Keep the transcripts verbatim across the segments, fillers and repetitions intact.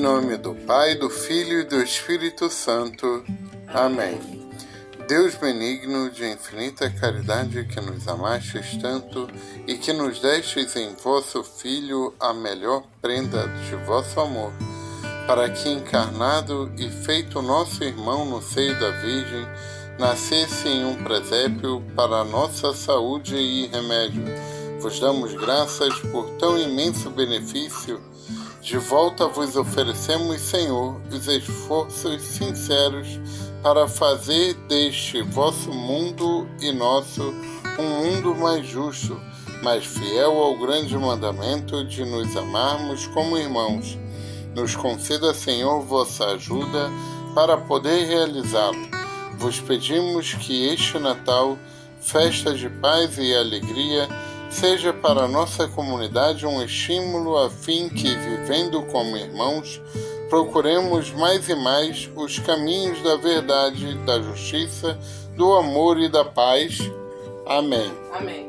nome do Pai, do Filho e do Espírito Santo. Amém. Deus benigno, de infinita caridade, que nos amastes tanto e que nos destes em vosso Filho a melhor prenda de vosso amor, para que, encarnado e feito nosso irmão no seio da Virgem, nascesse em um presépio para a nossa saúde e remédio. Vos damos graças por tão imenso benefício. De volta vos oferecemos, Senhor, os esforços sinceros para fazer deste vosso mundo e nosso um mundo mais justo, mais fiel ao grande mandamento de nos amarmos como irmãos. Nos conceda, Senhor, vossa ajuda para poder realizá-lo. Vos pedimos que este Natal, festa de paz e alegria, seja para a nossa comunidade um estímulo a fim que, vivendo como irmãos, procuremos mais e mais os caminhos da verdade, da justiça, do amor e da paz. Amém. Amém.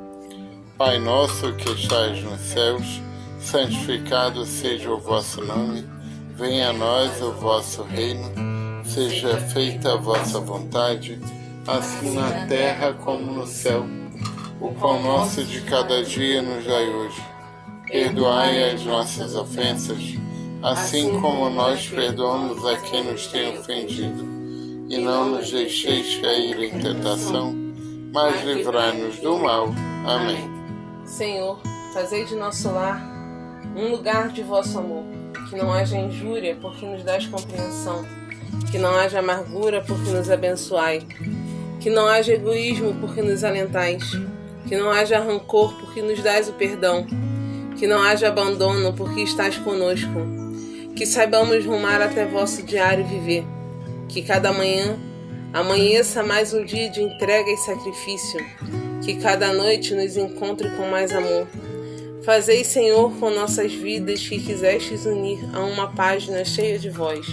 Pai nosso que estais nos céus, santificado seja o vosso nome. Venha a nós o vosso reino. Seja feita a vossa vontade, assim na terra como no céu. O pão nosso de cada dia nos dai hoje. Perdoai as nossas ofensas, assim como nós perdoamos a quem nos tem ofendido. E não nos deixeis cair em tentação, mas livrai-nos do mal. Amém. Senhor, fazei de nosso lar um lugar de vosso amor, que não haja injúria, porque nos dás compreensão, que não haja amargura, porque nos abençoai, que não haja egoísmo, porque nos alentais, que não haja rancor, porque nos dás o perdão, que não haja abandono, porque estás conosco, que saibamos rumar até vosso diário viver, que cada manhã amanheça mais um dia de entrega e sacrifício, que cada noite nos encontre com mais amor. Fazei, Senhor, com nossas vidas que quisestes unir a uma página cheia de vós.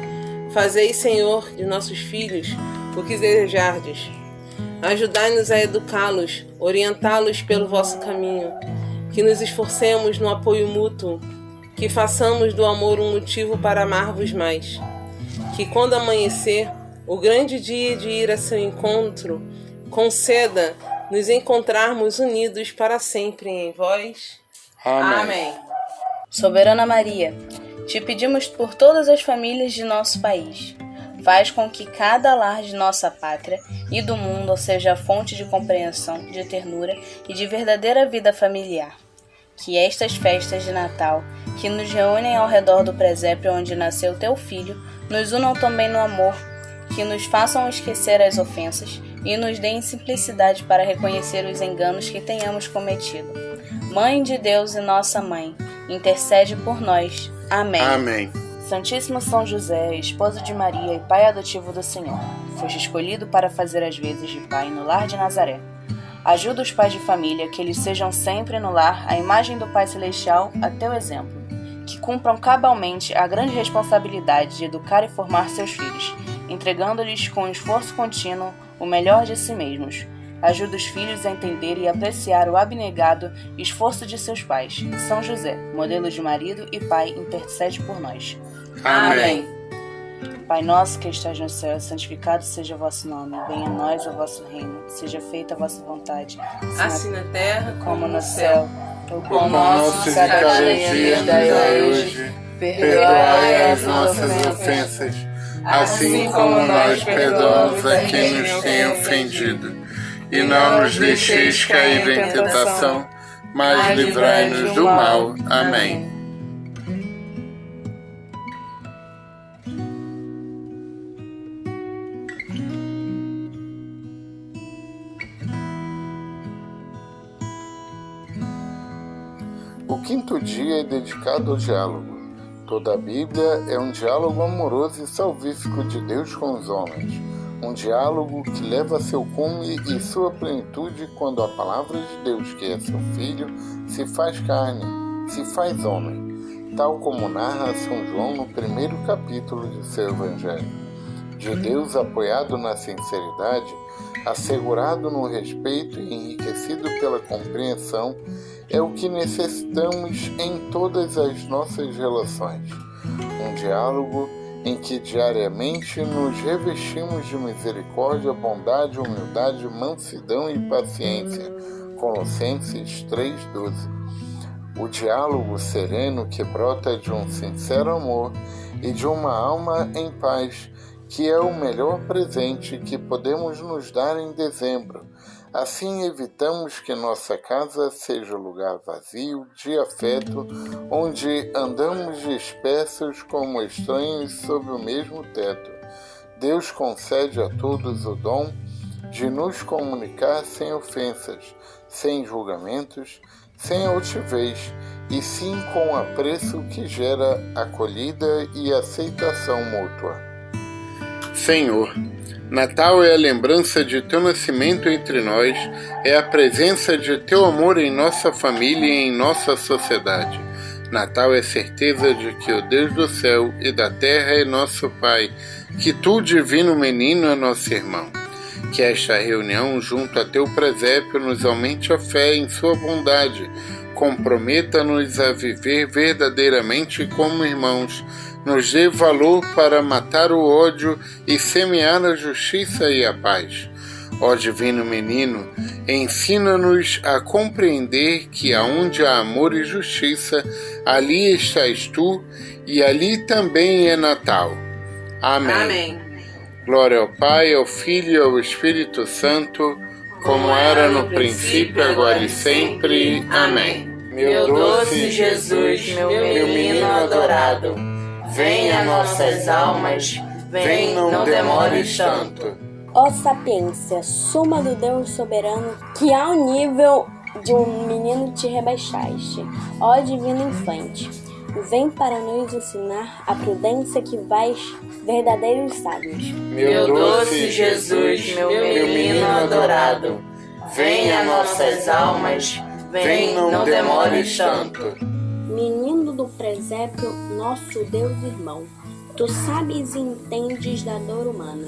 Fazei, Senhor, de nossos filhos o que desejardes. Ajudai-nos a educá-los, orientá-los pelo vosso caminho, que nos esforcemos no apoio mútuo, que façamos do amor um motivo para amar-vos mais, que quando amanhecer o grande dia de ir a seu encontro, conceda nos encontrarmos unidos para sempre em vós. Amém. Amém. Soberana Maria, te pedimos por todas as famílias de nosso país. Faz com que cada lar de nossa pátria e do mundo seja a fonte de compreensão, de ternura e de verdadeira vida familiar. Que estas festas de Natal, que nos reúnem ao redor do presépio onde nasceu teu Filho, nos unam também no amor, que nos façam esquecer as ofensas e nos deem simplicidade para reconhecer os enganos que tenhamos cometido. Mãe de Deus e nossa Mãe, intercede por nós. Amém. Amém. Santíssimo São José, esposo de Maria e pai adotivo do Senhor, foste escolhido para fazer as vezes de pai no lar de Nazaré. Ajuda os pais de família que eles sejam sempre no lar a imagem do Pai Celestial a teu exemplo, que cumpram cabalmente a grande responsabilidade de educar e formar seus filhos, entregando-lhes com esforço contínuo o melhor de si mesmos. Ajuda os filhos a entender e apreciar o abnegado esforço de seus pais. São José, modelo de marido e pai, intercede por nós. Amém. Pai nosso que estás no céu, santificado seja o vosso nome. Venha a nós o vosso reino. Seja feita a vossa vontade, Assim na terra como no céu. O pão nosso de cada dia nos dai hoje. Perdoai as nossas ofensas, assim como nós perdoamos a quem nos tem ofendido. E não nos deixeis cair em tentação, mas livrai-nos do mal. Amém. O quinto dia é dedicado ao diálogo. Toda a Bíblia é um diálogo amoroso e salvífico de Deus com os homens. Um diálogo que leva a seu cume e sua plenitude quando a palavra de Deus, que é seu Filho, se faz carne, se faz homem, tal como narra São João no primeiro capítulo de seu Evangelho. De Deus apoiado na sinceridade, assegurado no respeito e enriquecido pela compreensão, é o que necessitamos em todas as nossas relações. um diálogo em que diariamente nos revestimos de misericórdia, bondade, humildade, mansidão e paciência. Colossenses três, doze. O diálogo sereno que brota de um sincero amor e de uma alma em paz, que é o melhor presente que podemos nos dar em dezembro. Assim evitamos que nossa casa seja lugar vazio de afeto, onde andamos dispersos como estranhos sob o mesmo teto. Deus concede a todos o dom de nos comunicar sem ofensas, sem julgamentos, sem altivez, e sim com apreço que gera acolhida e aceitação mútua. Senhor, Natal é a lembrança de Teu nascimento entre nós, é a presença de Teu amor em nossa família e em nossa sociedade. Natal é certeza de que o Deus do céu e da terra é nosso Pai, que Tu, divino menino, é nosso irmão. Que esta reunião junto a Teu presépio nos aumente a fé em Sua bondade, comprometa-nos a viver verdadeiramente como irmãos, nos dê valor para matar o ódio e semear a justiça e a paz. Ó divino menino, ensina-nos a compreender que aonde há amor e justiça, ali estás tu, e ali também é Natal. Amém. Amém. Glória ao Pai, ao Filho e ao Espírito Santo, como era no princípio, agora e sempre. Amém. Meu doce Jesus, meu menino adorado, vem a nossas almas, vem, não demores tanto. Ó sapiência, suma do Deus soberano, que ao nível de um menino te rebaixaste. Ó divino infante, vem para nos ensinar a prudência que vais verdadeiros sábios. Meu doce Jesus, meu menino adorado, vem a nossas almas, vem, não demores tanto. Menino do presépio, nosso Deus irmão, tu sabes e entendes da dor humana,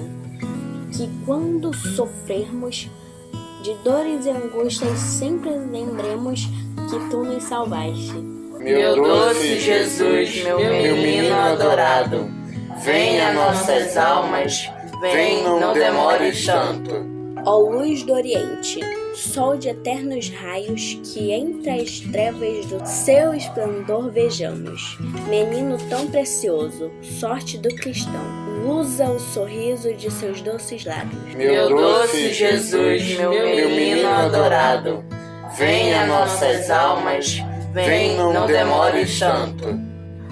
que quando sofrermos de dores e angústias sempre lembremos que tu nos salvaste. Meu doce Jesus, meu menino adorado, vem a nossas almas, vem, não demores tanto. Ó luz do Oriente, sol de eternos raios, que entre as trevas do seu esplendor vejamos. Menino tão precioso, sorte do cristão, luza o sorriso de seus doces lábios. Meu doce Jesus, meu menino adorado, vem a nossas almas, vem, não demores tanto.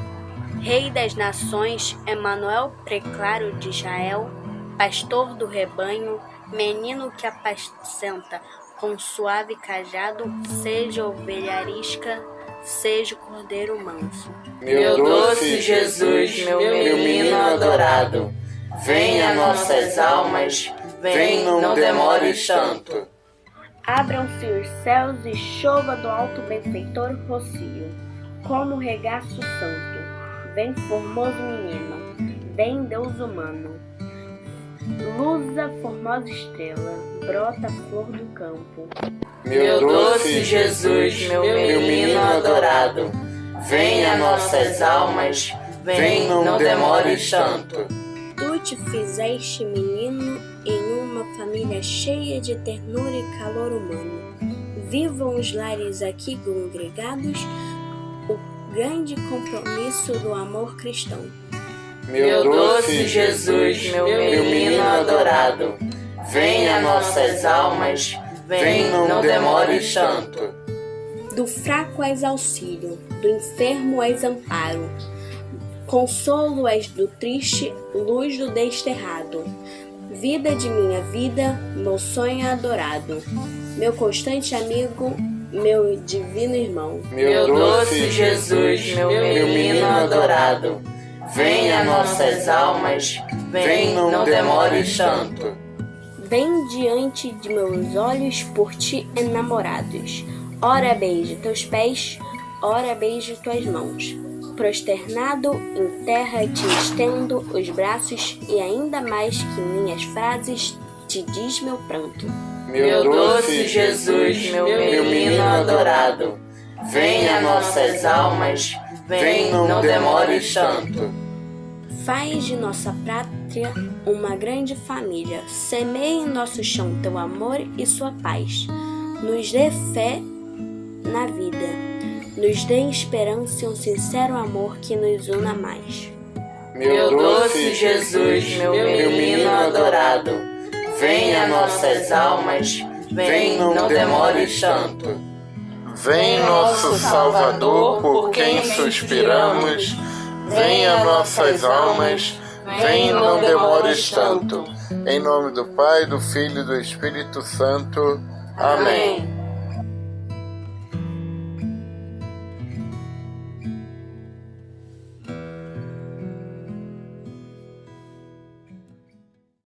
Rei das nações, Emanuel preclaro de Israel, pastor do rebanho, menino que apacenta com suave cajado, seja ovelha arisca, seja cordeiro manso. Meu doce Jesus, meu menino adorado, vem a nossas almas, vem, não demores tanto. Abram-se os céus e chova do alto benfeitor rocio, como regaço santo. Vem formoso menino, vem Deus humano. Luza formosa estrela, brota a flor do campo. Meu doce Jesus, meu menino adorado, vem a nossas almas, vem, não demores tanto. Tu te fizeste menino em uma família cheia de ternura e calor humano. Vivam os lares aqui congregados o grande compromisso do amor cristão. Meu doce Jesus, meu menino adorado, vem a nossas almas, vem, não demores tanto. Do fraco és auxílio, do enfermo és amparo, consolo és do triste, luz do desterrado. Vida de minha vida, meu sonho adorado, meu constante amigo, meu divino irmão. Meu doce Jesus, meu menino adorado, vem a nossas almas, vem, não demores tanto. Vem diante de meus olhos por ti enamorados. Ora beijo teus pés, ora beijo tuas mãos. Prosternado em terra te estendo os braços, e ainda mais que minhas frases te diz meu pranto. Meu doce Jesus, meu menino adorado, vem a nossas almas, vem, não demores tanto. Faz de nossa pátria uma grande família. Semeie em nosso chão teu amor e sua paz. Nos dê fé na vida. Nos dê esperança e um sincero amor que nos una mais. Meu doce Jesus, meu menino adorado, vem a nossas almas, vem, não demores tanto. Vem, nosso Salvador, por quem suspiramos, vem a nossas almas, vem, não demores tanto. Em nome do Pai, do Filho e do Espírito Santo. Amém.